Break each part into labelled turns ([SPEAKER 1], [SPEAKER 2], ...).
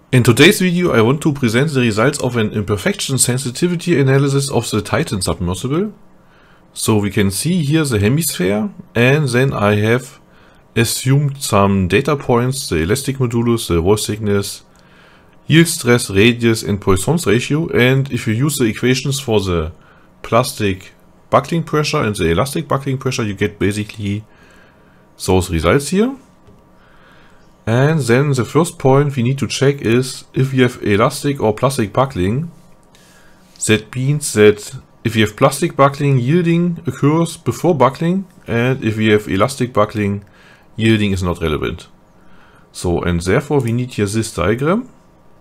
[SPEAKER 1] In today's video I want to present the results of an imperfection sensitivity analysis of the Titan submersible. So we can see here the hemisphere, and then I have assumed some data points, the elastic modulus, the wall thickness, yield stress, radius and Poisson's ratio, and if you use the equations for the plastic buckling pressure and the elastic buckling pressure, you get basically those results here. And then the first point we need to check is if we have elastic or plastic buckling. That means that if we have plastic buckling, yielding occurs before buckling, and if we have elastic buckling, yielding is not relevant. So, and therefore we need here this diagram.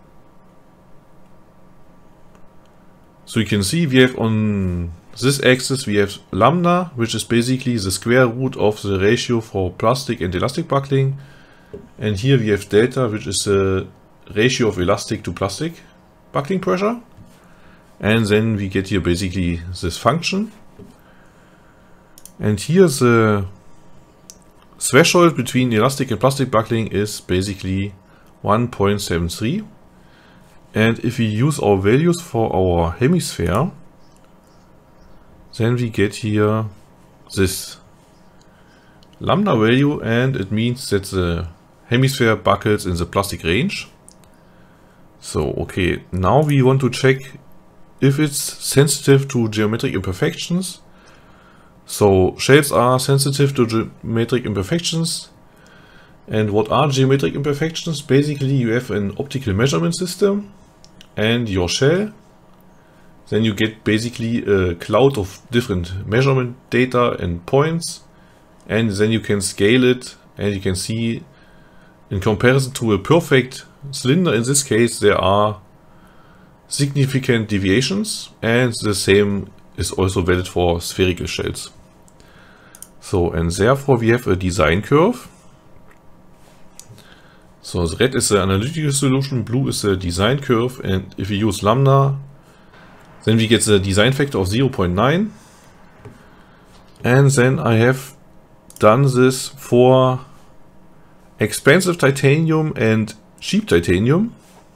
[SPEAKER 1] So you can see we have on this axis we have lambda, which is basically the square root of the ratio for plastic and elastic buckling. And here we have delta, which is the ratio of elastic to plastic buckling pressure. And then we get here basically this function. And here the threshold between elastic and plastic buckling is basically 1.73. And if we use our values for our hemisphere, then we get here this lambda value, and it means that the hemisphere buckles in the plastic range. So, okay, now we want to check if it's sensitive to geometric imperfections. So, shells are sensitive to geometric imperfections. And what are geometric imperfections? Basically, you have an optical measurement system and your shell. Then you get basically a cloud of different measurement data and points. And then you can scale it, and you can see in comparison to a perfect cylinder, in this case, there are significant deviations, and the same is also valid for spherical shells. So, and therefore we have a design curve. So the red is the analytical solution, blue is the design curve, and if we use lambda, then we get the design factor of 0.9. And then I have done this for expensive titanium and cheap titanium.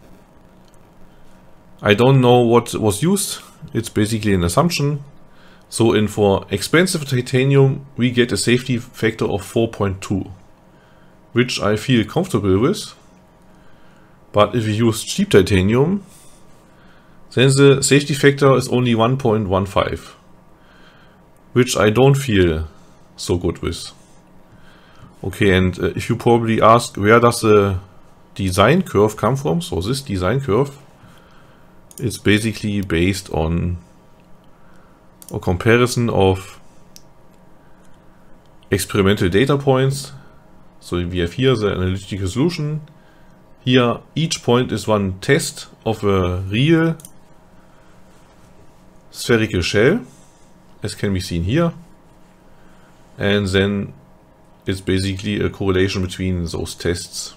[SPEAKER 1] I don't know what was used. It's basically an assumption. So for expensive titanium we get a safety factor of 4.2, which I feel comfortable with. But if we use cheap titanium, then the safety factor is only 1.15, which I don't feel so good with. Okay, and if you probably ask, where does the design curve come from? So this design curve is basically based on a comparison of experimental data points. So we have here the analytical solution. Here each point is one test of a real spherical shell, as can be seen here. And then it's basically a correlation between those tests.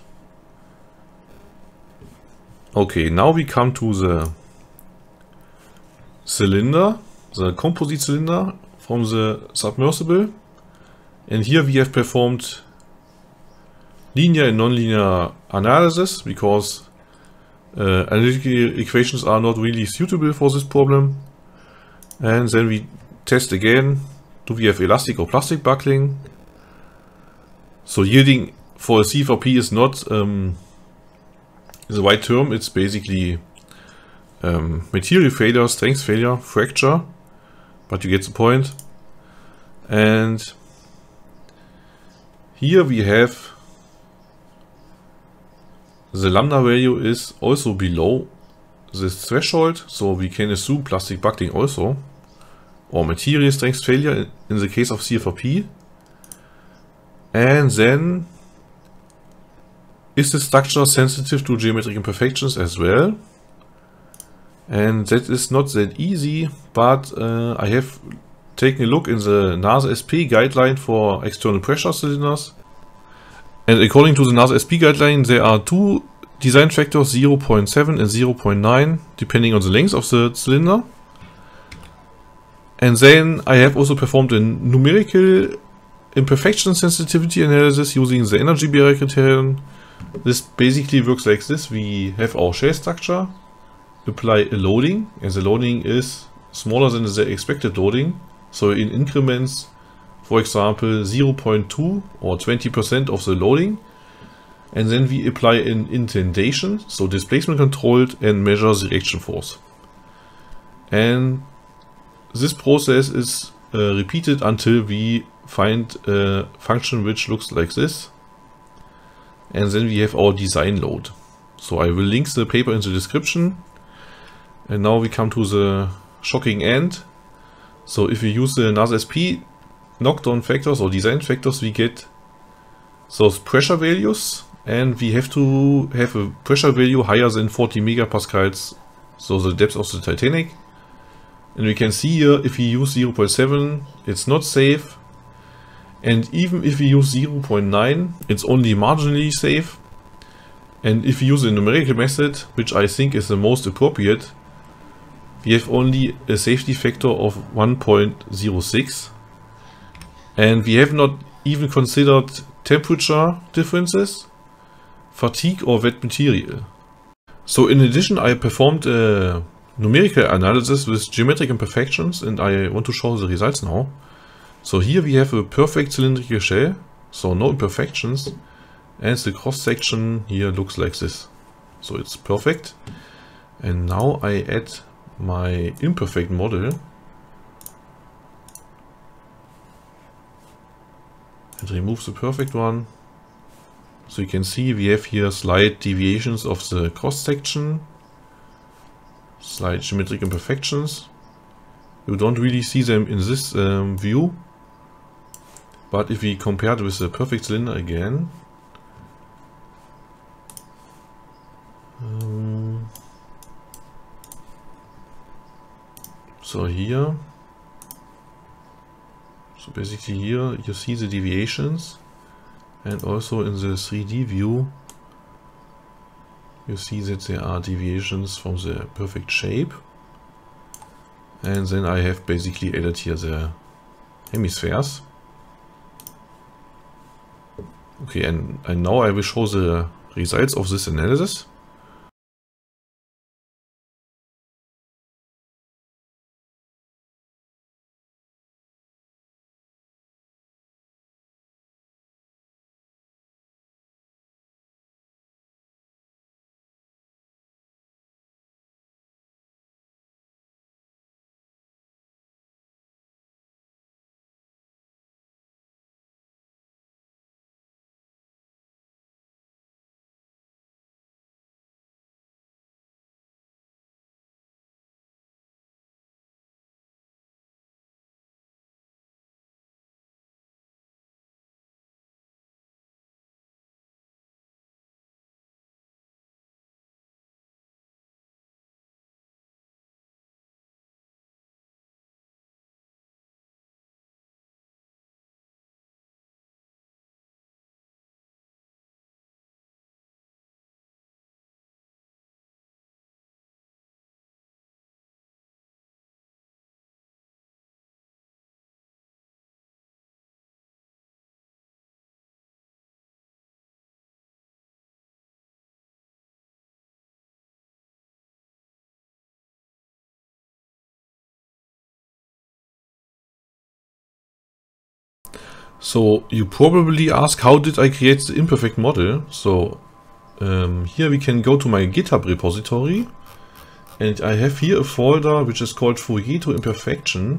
[SPEAKER 1] Okay, now we come to the cylinder, the composite cylinder from the submersible. And here we have performed linear and nonlinear analysis because analytical equations are not really suitable for this problem. And then we test again, do we have elastic or plastic buckling? So yielding for a CFRP is not the right term, it's basically material failure, strength failure, fracture, but you get the point. And here we have the lambda value is also below this threshold, so we can assume plastic buckling also, or material strength failure in the case of CFRP. And then, is the structure sensitive to geometric imperfections as well? And that is not that easy, but I have taken a look in the NASA SP guideline for external pressure cylinders. And according to the NASA SP guideline, there are two design factors, 0.7 and 0.9, depending on the length of the cylinder. And then I have also performed a numerical imperfection sensitivity analysis using the energy barrier criterion This basically works like this. We have our shell structure, apply a loading, and the loading is smaller than the expected loading. So in increments, for example, 0.2 or 20% of the loading. And then we apply an indentation, so displacement controlled, and measure the reaction force. And this process is repeated until we find a function which looks like this. And then we have our design load. So I will link the paper in the description. And now we come to the shocking end. So if we use the NASSP knockdown factors or design factors, we get those pressure values. And we have to have a pressure value higher than 40 megapascals, so the depth of the Titanic. And we can see here, if we use 0.7, it's not safe. And even if we use 0.9, it's only marginally safe. And if we use a numerical method, which I think is the most appropriate, we have only a safety factor of 1.06. And we have not even considered temperature differences, fatigue or wet material. So in addition, I performed a numerical analysis with geometric imperfections, and I want to show the results now. So here we have a perfect cylindrical shell, so no imperfections, and the cross section here looks like this. So it's perfect. And now I add my imperfect model and remove the perfect one. So you can see we have here slight deviations of the cross section, slight geometric imperfections. You don't really see them in this view, but if we compare it with the perfect cylinder again, so here, so basically here you see the deviations. And also in the 3D view, you see that there are deviations from the perfect shape. And then I have basically added here the hemispheres. Okay, and now I will show the results of this analysis. So you probably ask, how did I create the imperfect model? So here we can go to my GitHub repository, and I have here a folder which is called Fourier to Imperfection.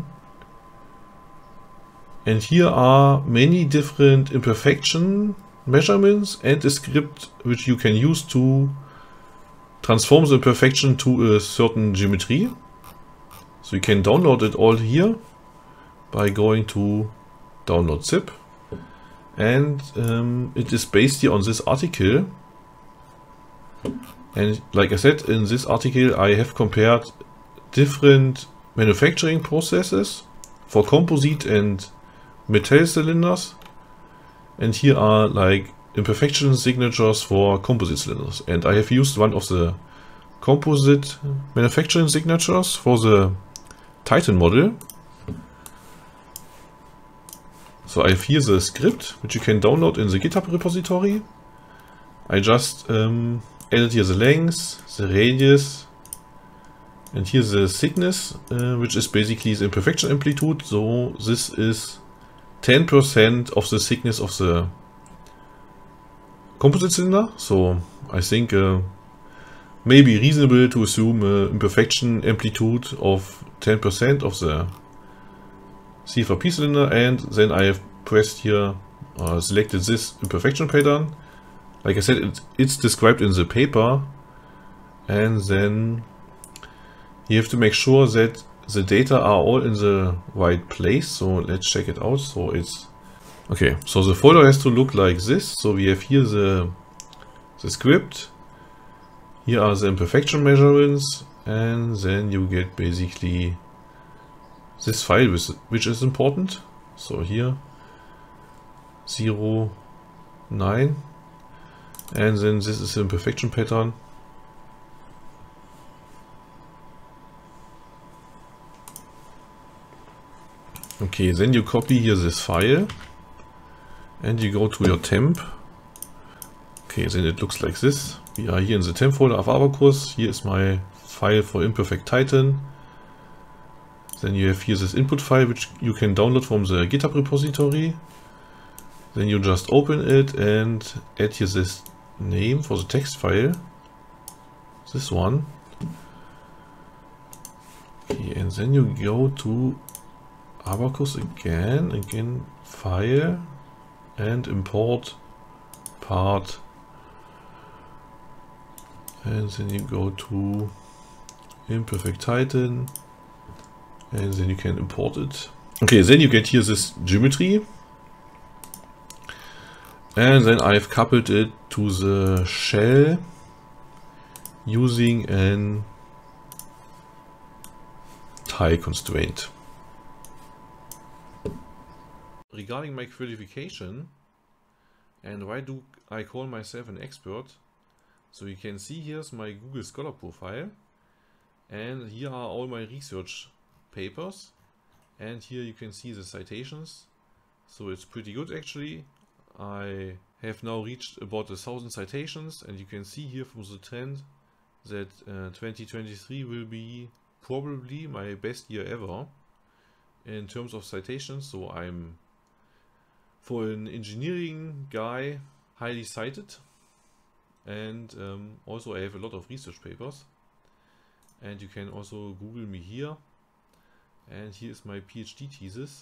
[SPEAKER 1] And here are many different imperfection measurements and a script which you can use to transform the imperfection to a certain geometry. So you can download it all here by going to download zip, and it is based here on this article. And like I said, in this article I have compared different manufacturing processes for composite and metal cylinders, and here are like imperfection signatures for composite cylinders, and I have used one of the composite manufacturing signatures for the Titan model. So I have here the script which you can download in the GitHub repository, I just added here the length, the radius, and here the thickness, which is basically the imperfection amplitude. So this is 10% of the thickness of the composite cylinder. So I think maybe reasonable to assume imperfection amplitude of 10% of the CFRP cylinder, and then I have pressed here, selected this imperfection pattern. Like I said, it's described in the paper, and then you have to make sure that the data are all in the right place. So let's check it out. So it's okay. So the folder has to look like this. So we have here the script. Here are the imperfection measurements, and then you get basically this file which is important. So here 0, 9, and then this is the imperfection pattern. Okay, then you copy here this file and you go to your temp. Okay, then it looks like this. We are here in the temp folder of Abaqus. Here is my file for Imperfect Titan. Then you have here this input file which you can download from the GitHub repository. Then you just open it and add here this name for the text file. This one. Okay, and then you go to Abaqus again file and import part, and then you go to Imperfect Titan, and then you can import it. Okay, then you get here this geometry, and then I've coupled it to the shell using an tile constraint. Regarding my qualification and why do I call myself an expert, so you can see here's my Google Scholar profile, and here are all my research papers, and here you can see the citations. So it's pretty good actually. I have now reached about 1,000 citations, and you can see here from the trend that 2023 will be probably my best year ever in terms of citations. So I'm, for an engineering guy, highly cited, and also I have a lot of research papers, and you can also Google me here, and here is my PhD thesis,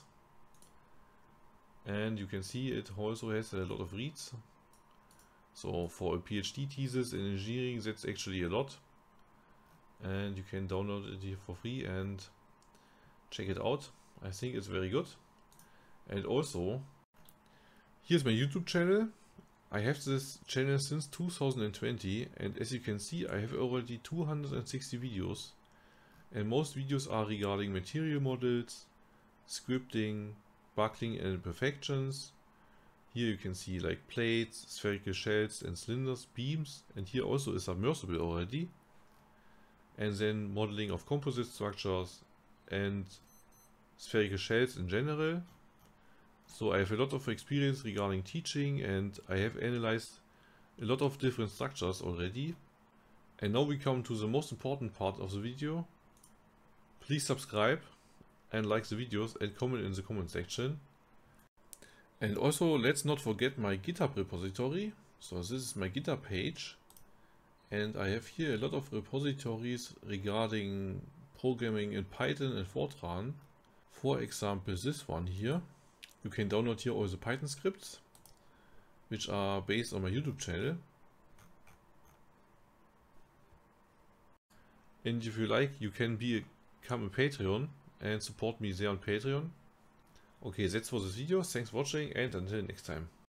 [SPEAKER 1] and you can see it also has a lot of reads. So for a PhD thesis in engineering, that's actually a lot, and you can download it here for free and check it out. I think it's very good. And also, here's my YouTube channel. I have this channel since 2020, and as you can see, I have already 260 videos, and most videos are regarding material models, scripting, buckling and imperfections. Here you can see like plates, spherical shells and cylinders, beams, and here also is submersible already. And then modeling of composite structures and spherical shells in general. So I have a lot of experience regarding teaching, and I have analyzed a lot of different structures already. And now we come to the most important part of the video. Please subscribe and like the videos and comment in the comment section. And also let's not forget my GitHub repository. So this is my GitHub page, and I have here a lot of repositories regarding programming in Python and Fortran. For example, this one here. You can download here all the Python scripts, which are based on my YouTube channel. And if you like, you can become a Patreon and support me there on Patreon. Okay, that's for this video. Thanks for watching, and until next time.